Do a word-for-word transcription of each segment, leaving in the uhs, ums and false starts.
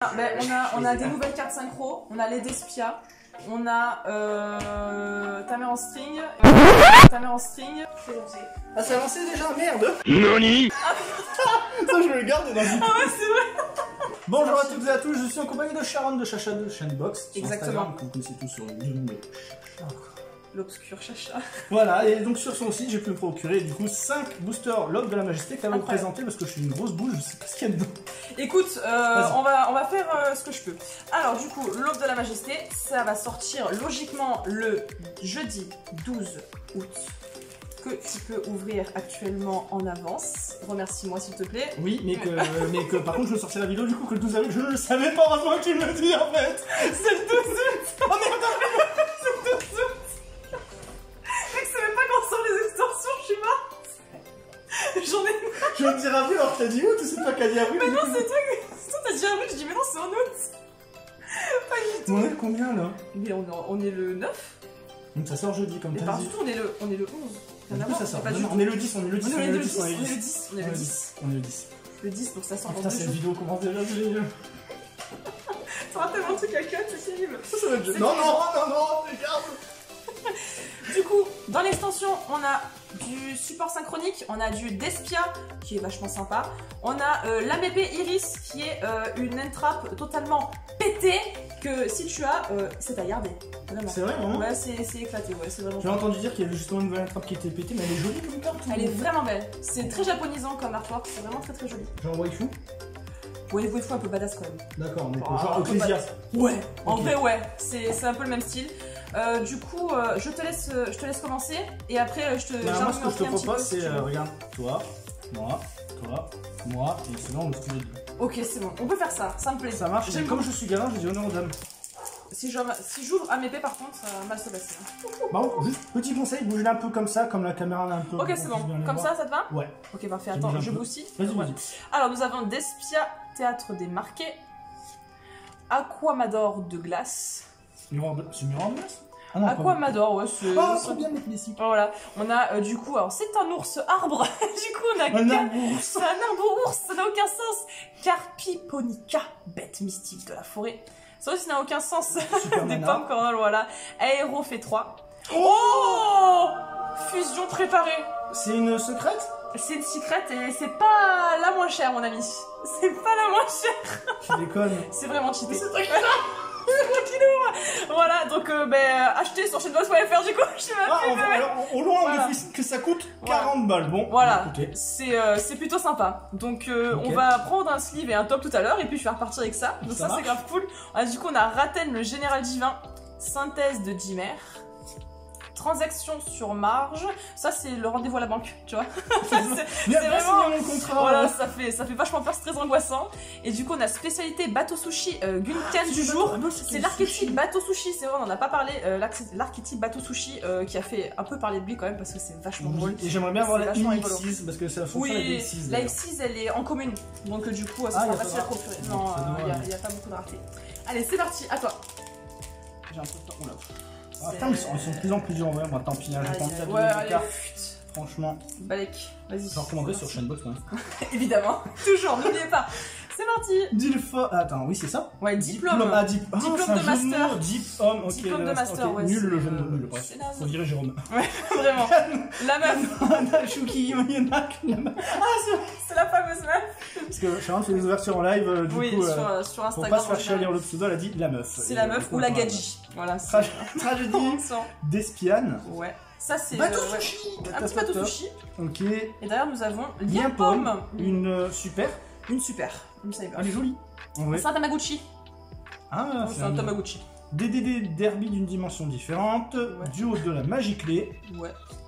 Ben, on, a, on a des nouvelles cartes synchro, on a les Despia, on a euh, ta mère en string, euh, ta mère en string. Ah, c'est lancé déjà, merde. Nani. Ça, je le garde dans le. Ah ouais, c'est vrai. Bonjour à toutes et à tous, je suis en compagnie de Sharon de Chacha de Chainbox. Exactement. Que vous connaissez tous sur le nom de Chacha. L'obscur Chacha. Voilà, et donc sur son site, j'ai pu me procurer du coup cinq boosters L'Aube de la Majesté qu'elle va vous présenter parce que je suis une grosse boule, je sais pas ce qu'il y a dedans. Écoute, euh, on, va, on va faire euh, ce que je peux. Alors du coup, L'Aube de la Majesté, ça va sortir logiquement le jeudi douze août. Que tu peux ouvrir actuellement en avance. Remercie-moi s'il te plaît. Oui, mais que, mais que par contre je sortais la vidéo du coup que le douze avril, je ne le savais pas, heureusement qu'il me le dit en fait. C'est le douze août. Oh merde, c'est le douze août. Mec, c'est même pas quand on sort les extensions, je suis morte. J'en ai marre. Je vais me dire avril alors que t'as dit août, c'est toi qui as dit avril. Mais non, c'est toi, toi t'as dit avril, je dis mais non, c'est en août. Pas du tout. On est le combien là? Mais on est, on est le neuf. Donc ça sort jeudi comme t'as dit. Mais pas du tout, on est le, on est le onze. Du coup, ça sort. Non, non, on est le dix, on est le dix, on est le dix, on est le dix, on est le dix, on est le dix. On est le dix. Le dix, donc ça sort. Oh, putain, cette vidéo commence déjà, c'est génial. T'auras tellement de trucs à cut, c'est terrible. Ça, ça va être... Non, non, non, non, regarde. Du coup, dans l'extension, on a du support synchronique, on a du Despia qui est vachement sympa, on a euh, l'A M P Iris qui est euh, une entrap totalement pétée que si tu as, euh, c'est à garder. C'est vrai, vraiment? Ouais, c'est éclaté, ouais, c'est vraiment. J'ai entendu dire qu'il y avait justement une nouvelle entrap qui était pétée, mais elle est jolie comme carte. Elle est vraiment belle, c'est très japonisant comme artwork, c'est vraiment très très joli. Genre waifu? Ouais, waifu un peu badass quand même. D'accord, donc oh, genre Ecclesia. Ouais, en okay. vrai ouais, c'est un peu le même style. Euh, du coup, euh, je, te laisse, je te laisse commencer et après je te... Bah, moi ce que je te propose c'est, euh, regarde, toi, moi, toi, moi et sinon on le fait les deux. Ok, c'est bon, on peut faire ça, ça me plaît. Ça marche, mais comme je suis galant, j'ai dit honneur aux dames. Si j'ouvre si A M P par contre, ça va mal se passer. Bon, juste petit conseil, bougez-la un peu comme ça, comme la caméra là un peu. Ok, c'est bon, comme ça, ça te va? Ouais. Ok, parfait, attends, je bousille. Vas-y, vas-y. Alors nous avons Despia, Théâtre des Marqués, Aquamador de glace. C'est Miroir de glace? Ah non, Aquamador, ouais, c'est... Ah, trop bien mettre les cycles. Voilà, on a euh, du coup, alors c'est un ours arbre, du coup on a... Un arbre ours. C'est un arbre ours, ça n'a aucun sens. Carpiponica, bête mystique de la forêt. Ça aussi n'a aucun sens. Des pommes cornol, voilà. Aéro fait trois. Oh, fusion préparée. C'est une secrète? C'est une secrète et c'est pas la moins chère, mon ami. C'est pas la moins chère. Tu déconnes. C'est vraiment cheaté. C'est toi qui l'as. Voilà, donc euh, ben, achetez sur chainbox point F R du coup, je sais ah, on, alors, au loin, voilà. on me que ça coûte quarante voilà. balles. Bon, voilà, c'est euh, plutôt sympa. Donc, euh, okay. on va prendre un sleeve et un top tout à l'heure, et puis je vais repartir avec ça. Donc, ça, ça c'est grave cool. Ah, du coup, on a Raten, le général divin, synthèse de Dimmer. Transaction sur marge, ça c'est le rendez-vous à la banque, tu vois. C'est vraiment mon contrat. Voilà, ça fait ça fait vachement peur, c'est très angoissant. Et du coup, on a spécialité bateau sushi euh, Gunkan ah, du jour. C'est l'archétype bateau sushi, c'est vrai, on en a pas parlé. Euh, l'archétype bateau sushi euh, qui a fait un peu parler de lui quand même parce que c'est vachement oui. drôle. Et j'aimerais bien avoir la X six parce que ça fonctionne oui, avec la X six. La X six elle est en commune, donc du coup ça sera facile à procurer. Non, il euh, n'y a, a pas beaucoup de rareté. Allez, c'est parti, à toi. J'ai un peu de temps. Oula. Ah, putain, ils sont, ils sont de plus en plus durs, ouais, moi tant pis, hein, j'ai pas envie de ouais, donner des cartes. Franchement. Balek, vas-y. Je recommanderai sur Chainbox, ouais. Évidemment, toujours, n'oubliez pas. C'est parti. Dilfa. Attends, oui, c'est ça? Ouais, diplôme. Diplôme, ah, dip... ah, diplôme de master. Diplôme, ok. Diplôme de master, okay. ouais. Nul le jeu de nul, bref. Faut virer Jérôme. Ouais, vraiment. La meuf. Shuki, Yonak, la meuf. Ah, c'est la fameuse meuf. Parce que Sharon fait des ouvertures en live, euh, du oui, coup. Sur, euh, sur Instagram. Pour pas se faire chier à lire le pseudo, elle a dit la meuf. C'est la meuf ou la gadji. Voilà. Tragédie d'Espiane. Ouais. Ça c'est bateau euh, sushi. Ouais. Un petit bateau sushi. Ok. Et derrière nous avons Lien Pomme. Une euh, super. Une super. Une cyber. Elle est jolie. Ouais. C'est un Tamagotchi. Ah, c'est un, un Tamagotchi. D D D derby d'une dimension différente. Ouais. Duo de la magie clé. Ouais.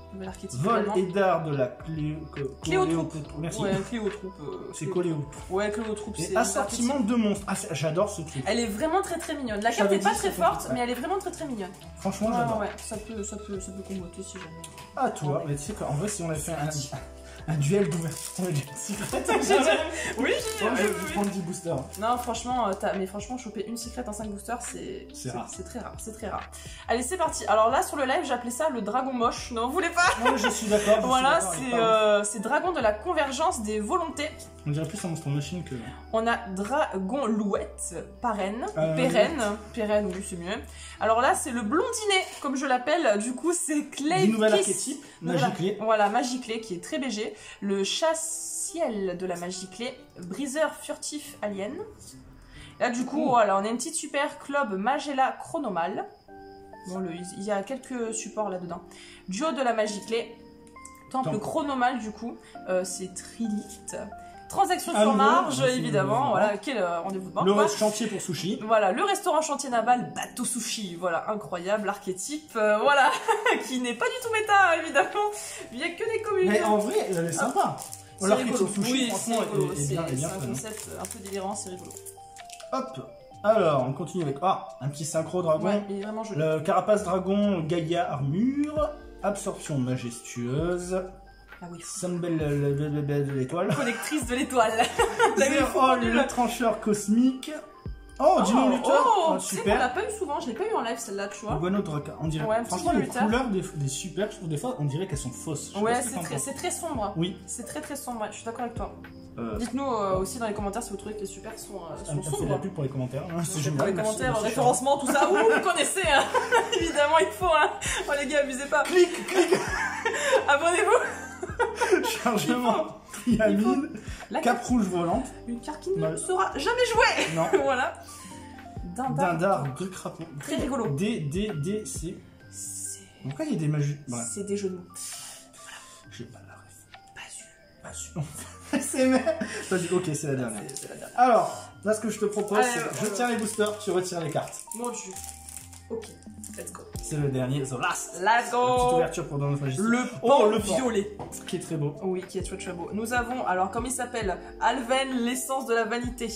Vol et d'art de la clé... Cléotroupe. Merci. Ouais, Cléotroupe. Euh, c'est Cléotroupe. Ouais, Cléotroupe. Et assortiment de monstres. Ah, j'adore ce truc. Elle est vraiment très très mignonne. La carte n'est pas très forte, mais elle est vraiment très très mignonne. Franchement, j'adore. Ouais, ça peut, ça peut, ça peut comboter si jamais. Ah, toi, mais tu sais qu'en vrai, si on avait fait un, un duel d'ouverture avec secrète, oui, je vais prendre dix boosters. Non, franchement, mais franchement, choper une secrète en cinq boosters, c'est c'est très rare, c'est très rare. Allez, c'est parti. Alors là, sur le live, j'appelais ça le dragon moche. Non, vous voulez pas? Non, je suis d'accord. Voilà, c'est euh, Dragon de la convergence des volontés. On dirait plus un Monster Machine que... On a Dragon Louette, Parraine, Euh, Pérenne, Pérenne, oui c'est mieux. Alors là c'est le blondinet, comme je l'appelle, du coup c'est Clay Du nouvel Kiss. archétype, Voilà. Magiclé. Voilà, Magiclé qui est très B G. Le chasse-ciel de la Magiclé, Briseur furtif alien. Là du coup, Oh. voilà, on a une petite super Club Magella Chronomal. Bon, le, il y a quelques supports là-dedans. Duo de la Magiclé, Temple Temple. Chronomal du coup, euh, c'est Trilith. Transaction À sur nouveau, marge, c'est évidemment, le- voilà, quel euh, rendez-vous de banque. Le quoi. reste chantier pour sushi. Voilà, le restaurant chantier naval Bateau Sushi, voilà, incroyable, archétype, euh, voilà, qui n'est pas du tout méta, évidemment, il n'y a que des communes. Mais en vrai, elle est sympa. C'est Alors rigolo, sushi, oui, c'est franchement, rigolo, est, est c'est bien, est c'est bien un fun. concept un peu délirant, c'est rigolo. Hop. Alors, on continue avec ah, un petit synchro dragon. Ouais, il est vraiment joli. Le carapace dragon Gaïa armure. Absorption majestueuse. Ah oui, Sunbelle de l'étoile. collectrice de l'étoile. T'as vu, Zéro, faut oh, prendre le le- trancheur cosmique. Oh, Dino Luther. oh, Ah, tu sais qu'on super. l'a pas eu souvent, je l'ai pas eu en live celle-là, tu vois. Guano Draka. On dirait. Ouais, un petit Franchement, les Luther. couleurs des, des super, je trouve des fois, on dirait qu'elles sont fausses. Je sais Ouais, pas ce que c'est t'en très, penses. c'est très sombre. Oui. C'est très très sombre, ouais, je suis d'accord avec toi. Euh, Dites-nous euh, aussi dans les commentaires si vous trouvez que les super sont, euh, on sont fait de la sombres. pub pour les commentaires. hein, C'est Pour génial. les merci, commentaires, merci, référencement, tout ça, ouh, vous connaissez, hein. Évidemment, il faut, hein. Oh les gars, abusez pas. Clic, clic. Abonnez-vous. Chargement. Triamine. La Cap rouge volante. Une carte qui ne Ouais. sera jamais jouée. Non. Voilà. Dindar. Dindar de crapaud. Très rigolo. D, D, D, C. C'est Pourquoi il y a des magies? Ouais. c'est des jeux de mots. J'ai pas la ref. Pas sûr. Pas sûr. C'est merde. T'as dit, ok, c'est la dernière. C'est c'est la dernière. Alors, là, ce que je te propose, Allez, c'est euh, je euh, tiens les boosters, tu retires les cartes. Mon dieu. Ok, let's go. C'est le dernier, The Last. Let's Petite go. ouverture pour Donald Majesty. Le Oh, pan le pan. violet. Qui est très beau. Oui, qui est très très beau. Nous avons, alors comme il s'appelle, Alven, l'essence de la vanité.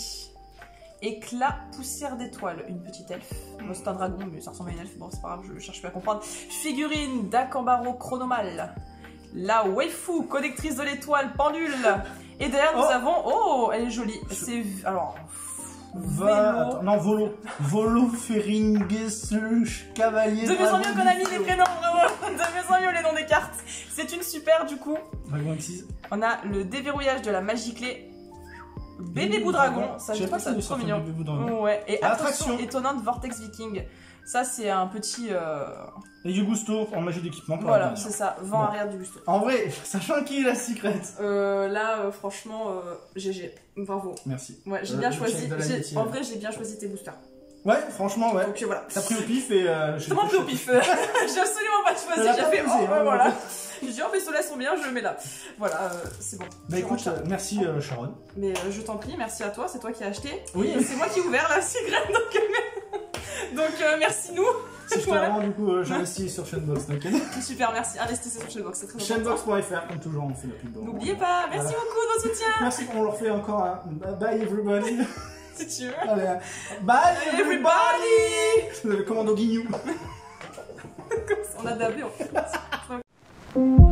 Éclat, poussière d'étoile, une petite elfe. Moi c'est un dragon, mais ça ressemble à une elfe, bon c'est pas grave, je cherche plus à comprendre. Figurine d'Akambaro Chronomal. La waifu, connectrice de l'étoile, pendule. Et derrière nous Oh. avons, oh, elle est jolie. C'est, alors, Va... Vélo. Attends, non, Volo. Volo Feringes Cavalier. De mieux en mieux Dragon qu'on a mis du les Feu. prénoms, vraiment. De mieux en mieux les noms des cartes. C'est une super du coup. Dragon Exis. On a le déverrouillage de la Magiclé. Bébé bout dragon, ça je je sais pas trouve si ça c'est trop mignon. Bébé bout dragon. Ouais, et attraction Attraction. étonnante Vortex Viking. Ça c'est un petit. euh, Et du Gusto en magie d'équipement pour la Voilà, dernière. c'est ça, vent Bon. arrière du busto. En vrai, sachant qui est la secret. Euh, là, euh, franchement, euh, G G, bravo. Merci. Ouais, j'ai Euh, bien le choisi. chef de j'ai- l'amitié. En vrai, j'ai bien choisi tes boosters. Ouais, franchement, ouais. Donc euh, voilà. T'as pris au pif et. Euh, Je m'en pris au pif. J'ai absolument pas choisi. Elle a J'ai pas fait, posé, oh, hein, ouais, voilà. ouais. J'ai dit, oh, mais ceux-là sont bien, je le mets là. Voilà, euh, c'est bon. Bah Je écoute, rentre. euh, merci euh, Sharon. Mais euh, je t'en prie, merci à toi, c'est toi qui as acheté. Oui. Et c'est moi qui ai ouvert la cigarette, donc, euh, donc euh, merci nous. Si je te Voilà. rends, du coup, euh, j'investis sur Chainbox, t'inquiète. Super, merci. Investissez sur Chainbox, c'est très important. Chainbox point F R, comme toujours, on fait la pub. N'oubliez pas, merci Voilà. beaucoup de votre soutien. Merci qu'on leur fait encore un bye everybody. Si tu veux. Allez, hein. bye everybody. Everybody. Le commando guignou. On a dabé en fait.